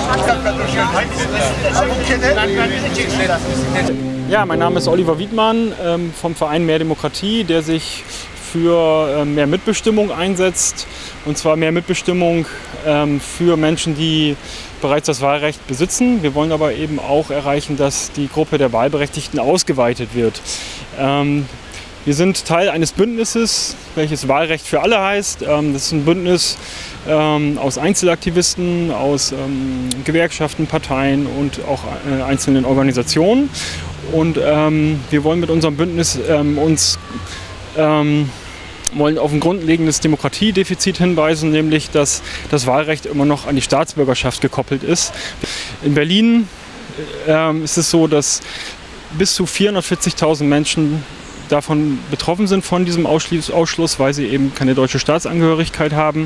Ja, mein Name ist Oliver Wiedmann vom Verein Mehr Demokratie, der sich für mehr Mitbestimmung einsetzt. Und zwar mehr Mitbestimmung für Menschen, die bereits das Wahlrecht besitzen. Wir wollen aber eben auch erreichen, dass die Gruppe der Wahlberechtigten ausgeweitet wird. Wir sind Teil eines Bündnisses, welches Wahlrecht für alle heißt. Das ist ein Bündnis aus Einzelaktivisten, aus Gewerkschaften, Parteien und auch einzelnen Organisationen. Und wir wollen mit unserem Bündnis wollen auf ein grundlegendes Demokratiedefizit hinweisen, nämlich dass das Wahlrecht immer noch an die Staatsbürgerschaft gekoppelt ist. In Berlin ist es so, dass bis zu 440.000 Menschen davon betroffen sind von diesem Ausschluss, weil sie eben keine deutsche Staatsangehörigkeit haben.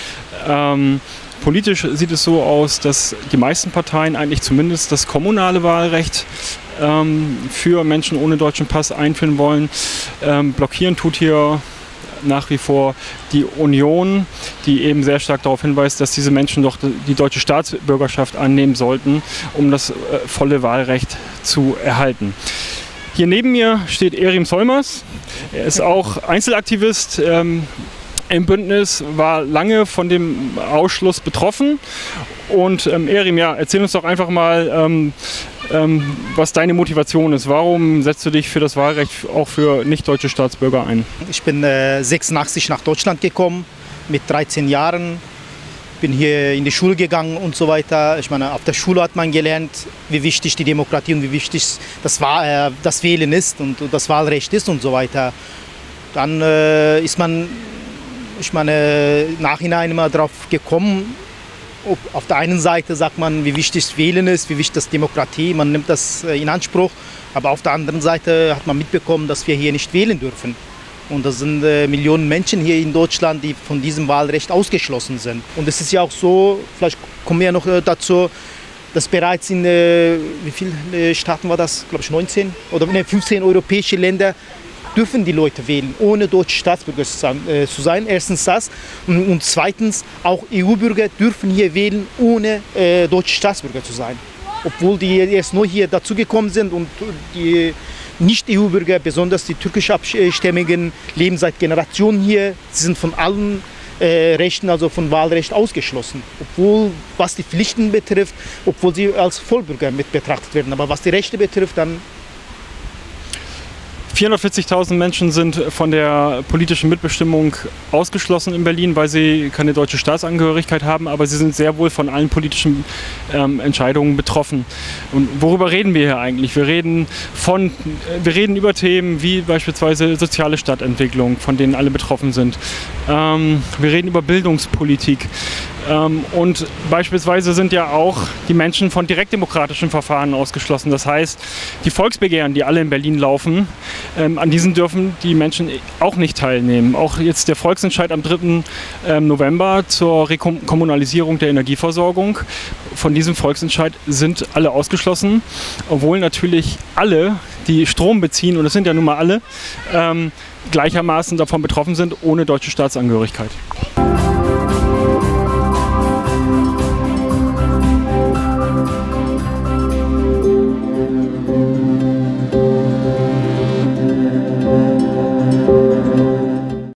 Politisch sieht es so aus, dass die meisten Parteien eigentlich zumindest das kommunale Wahlrecht für Menschen ohne deutschen Pass einführen wollen. Blockieren tut hier nach wie vor die Union, die eben sehr stark darauf hinweist, dass diese Menschen doch die deutsche Staatsbürgerschaft annehmen sollten, um das volle Wahlrecht zu erhalten. Hier neben mir steht Erim Solmaz. Er ist auch Einzelaktivist im Bündnis, war lange von dem Ausschluss betroffen. Und Erim, ja, erzähl uns doch einfach mal, was deine Motivation ist. Warum setzt du dich für das Wahlrecht auch für nicht-deutsche Staatsbürger ein? Ich bin 86 nach Deutschland gekommen, mit 13 Jahren. Bin hier in die Schule gegangen und so weiter. Ich meine, auf der Schule hat man gelernt, wie wichtig die Demokratie und wie wichtig das Wählen ist und das Wahlrecht ist und so weiter. Dann ist man, ich meine, nachhinein immer darauf gekommen. Auf der einen Seite sagt man, wie wichtig das Wählen ist, wie wichtig das Demokratie, man nimmt das in Anspruch. Aber auf der anderen Seite hat man mitbekommen, dass wir hier nicht wählen dürfen. Und das sind Millionen Menschen hier in Deutschland, die von diesem Wahlrecht ausgeschlossen sind. Und es ist ja auch so, vielleicht kommen wir ja noch dazu, dass bereits in, wie viele Staaten war das, glaube ich 19 oder 15 europäische Länder dürfen die Leute wählen, ohne deutsche Staatsbürger zu sein. Erstens das. Und zweitens, auch EU-Bürger dürfen hier wählen, ohne deutsche Staatsbürger zu sein. Obwohl die erst neu hier dazugekommen sind und die Nicht-EU-Bürger, besonders die türkisch-abstämmigen, leben seit Generationen hier. Sie sind von allen Rechten, also von Wahlrecht ausgeschlossen. Obwohl, was die Pflichten betrifft, obwohl sie als Vollbürger mit betrachtet werden. Aber was die Rechte betrifft, dann 440.000 Menschen sind von der politischen Mitbestimmung ausgeschlossen in Berlin, weil sie keine deutsche Staatsangehörigkeit haben, aber sie sind sehr wohl von allen politischen Entscheidungen betroffen. Und worüber reden wir hier eigentlich? Wir reden über Themen wie beispielsweise soziale Stadtentwicklung, von denen alle betroffen sind. Wir reden über Bildungspolitik. Und beispielsweise sind ja auch die Menschen von direktdemokratischen Verfahren ausgeschlossen. Das heißt, die Volksbegehren, die alle in Berlin laufen, an diesen dürfen die Menschen auch nicht teilnehmen. Auch jetzt der Volksentscheid am 3. November zur Rekommunalisierung der Energieversorgung. Von diesem Volksentscheid sind alle ausgeschlossen, obwohl natürlich alle, die Strom beziehen, und das sind ja nun mal alle, gleichermaßen davon betroffen sind, ohne deutsche Staatsangehörigkeit.